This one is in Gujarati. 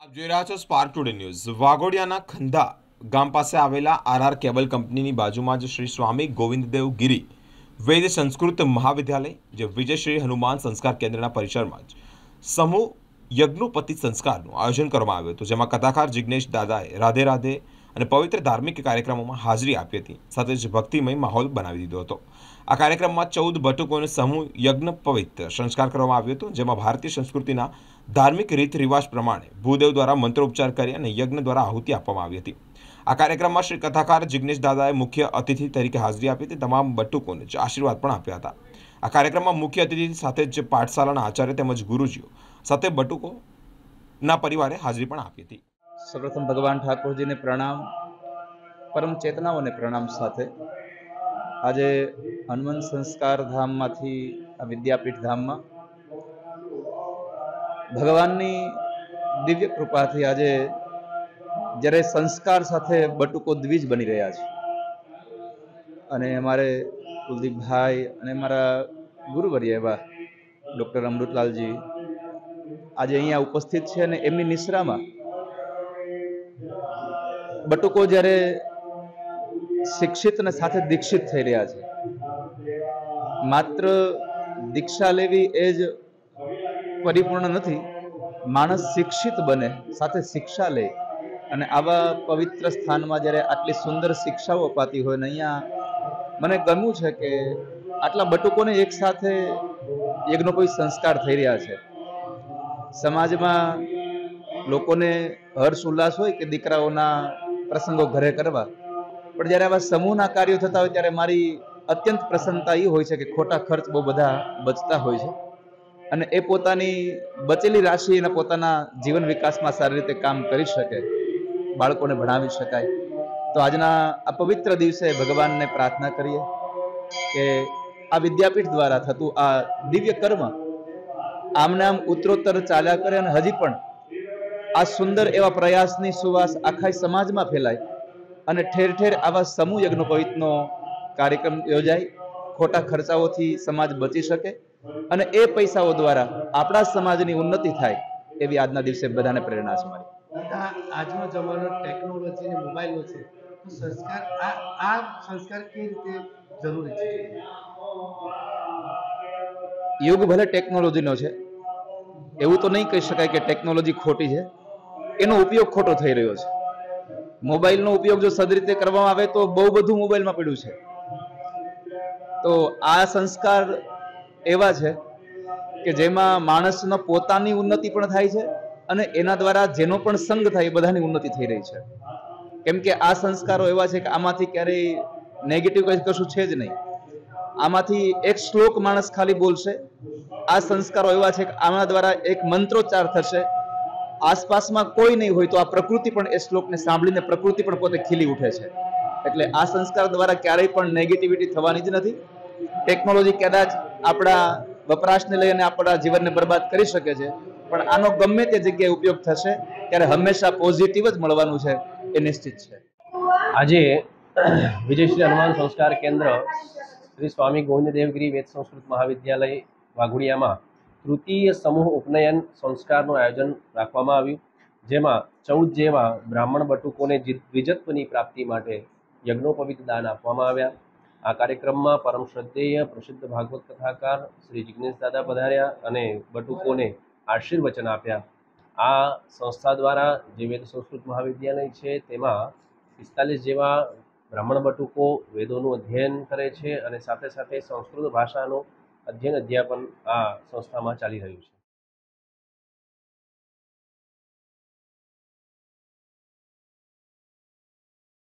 આપ જોઈ રહ્યા છો સ્પાર્ક ટુડે ન્યૂઝ। વાઘોડિયાના ખંધા ગામ પાસે આવેલા આરઆર કેબલ કંપનીની બાજુમાં જ શ્રી સ્વામી ગોવિંદદેવ ગિરી વૈદ્ય સંસ્કૃત મહાવિદ્યાલય જે વિજયશ્રી હનુમાન સંસ્કાર કેન્દ્રના પરિસરમાં જ સમૂહ યજ્ઞોપતિ સંસ્કારનું આયોજન કરવામાં આવ્યું હતું, જેમાં કથાકાર જિગ્નેશ દાદાએ રાધે રાધે અને પવિત્ર ધાર્મિક કાર્યક્રમોમાં હાજરી આપી હતી, સાથે જ ભક્તિમય માહોલ બનાવી દીધો હતો। આ કાર્યક્રમમાં 14 બટુકોને સમૂહ યજ્ઞ પવિત્ર સંસ્કાર કરવામાં આવ્યો હતો, જેમાં ભારતીય સંસ્કૃતિના ધાર્મિક રીત રિવાજ પ્રમાણે ભૂદેવ દ્વારા મંત્રોપચાર કરી અને યજ્ઞ દ્વારા આહુતિ આપવામાં આવી હતી। આ કાર્યક્રમમાં શ્રી કથાકાર જિગ્નેશ દાદાએ મુખ્ય અતિથિ તરીકે હાજરી આપી હતી। તમામ બટુકોને જ આશીર્વાદ પણ આપ્યા હતા। આ કાર્યક્રમમાં મુખ્ય અતિથિ સાથે જ પાઠશાલાના આચાર્ય તેમજ ગુરુજીઓ સાથે બટુકોના પરિવારે હાજરી પણ આપી હતી। सर्वप्रथम भगवान ठाकुर जी ने प्रणाम, परम चेतनाओं ने प्रणाम साथे आज हनुमान संस्कार धाम मांथी आ विद्यापीठ धाम में भगवान दिव्य कृपा थी आज जયારે संस्कार साथे बटुको द्विज बनी रह्या छे अने अमारे कुलदीप भाई अने अमारा गुरुवर्य एवा डॉक्टर अमृतलाल जी आज अहींया उपस्थित छे अने एमनी निश्रामां बटुको जયારે शिक्षित ने साथे दीक्षित थई रह्या छे। मात्र दीक्षा लेवी ए ज परिपूर्ण नथी, माणस शिक्षित बने साथे शिक्षा ले अने आवा पवित्र स्थान में जયારે आटली सुंदर शिक्षाओ अपाती होय ने अहींया मने गम्युं छे के आटला बटुकोने एक साथे यज्ञोपवीत संस्कार थई रह्या छे। समाजमां लोकोने हर्ष उल्लास होय के दीकराओना प्रसंगो घरे करवा, पण जયારે आवा समूहना कार्यो थता होय त्यारे मारी अत्यंत प्रसन्नता ए होय छे के खोटा खर्च बहु बधा बचता होय छे अने ए पोतानी बचेली राशि अने पोताना जीवन विकासमां सारी रीते काम करी शके, बाळकोने भणावी शकाय। तो आजना आ पवित्र दिवसे भगवानने प्रार्थना करीए के आ विद्यापीठ द्वारा थतुं आ दिव्य कर्म आमने आम उत्तरोत्तर चाल्या करे अने हजी पण आ सुंदर एवा प्रयासनी सुवास आखा समाजमां फैलाय अने ठेर ठेर आवा समूह यज्ञोपवीतनो कार्यक्रम योजाय, खोटा खर्चाओथी समाज बची शके अने ए पैसाओ द्वारा आपणा समाजनी उन्नति थाय एवी आजना दिवसे बधाने प्रेरणा छे मारी। આજનો જમાનો ટેકનોલોજી ને મોબાઈલનો છે તો સંસ્કાર આ સંસ્કાર કેવી રીતે જરૂરી છે? युग भले टेक्नोलॉजीनो छे एवुं तो नहीं कही शकाय के टेक्नोलॉजी खोटी छे, एनो उपयोग खोटो थई रह्यो छे। मोबाइलनो उपयोग जो सद रीते करवामां आवे तो बहु बधुं मोबाइलमां पड्युं छे। तो आ संस्कार एवा छे के जेमां माणसनो पोतानी उन्नति पण थाय छे अने एना द्वारा जेनो पण संग थाय ए बधानी उन्नति थई रही छे। केम के आ संस्कारो एवा छे के आमांथी क्यारेय नेगेटिव कशुं छे ज नहीं। आमांथी एक श्लोक माणस खाली बोलशे, आ संस्कारो एवा छे के आना द्वारा एक मंत्रोच्चार थशे, आसपासमां कोई नहीं होय तो आ प्रकृति पण ए श्लोकने सांभळीने प्रकृति पण पोते खीली उठे छे। એટલે આ સંસ્કાર દ્વારા ક્યારેય પણ નેગેટિવિટી થવાની જ નથી। ટેકનોલોજી કદાચ આપણા વપરાશને લઈને આપણા જીવનને બરબાદ કરી શકે છે, પણ આનો ગમે તે જગ્યાએ ઉપયોગ થશે ત્યારે હંમેશા પોઝિટિવ જ મળવાનું છે એ નિશ્ચિત છે। આજે વિજયશ્રી હનુમાન સંસ્કાર કેન્દ્ર શ્રી સ્વામી ગોવિંદદેવગિરી વેદ સંસ્કૃત મહાવિદ્યાલય વાઘોડિયામાં તૃતીય સમૂહ ઉપનયન સંસ્કારનું આયોજન રાખવામાં આવ્યું, જેમાં 14 જેવા બ્રાહ્મણ બટુકોને દ્વિજત્વની પ્રાપ્તિ માટે યજ્ઞોપવિત દાન આપવામાં આવ્યા। આ કાર્યક્રમમાં પરમ શ્રદ્ધેય પ્રસિદ્ધ ભાગવત કથાકાર શ્રી જિગ્નેશ દાદા પધાર્યા અને બટુકોને આશીર્વચન આપ્યા। આ સંસ્થા દ્વારા જે વેદ સંસ્કૃત મહાવિદ્યાલય છે તેમાં 45 જેવા બ્રાહ્મણ બટુકો વેદોનું અધ્યયન કરે છે અને સાથે સાથે સંસ્કૃત ભાષાનું અધ્યયન અધ્યાપન આ સંસ્થામાં ચાલી રહ્યું છે।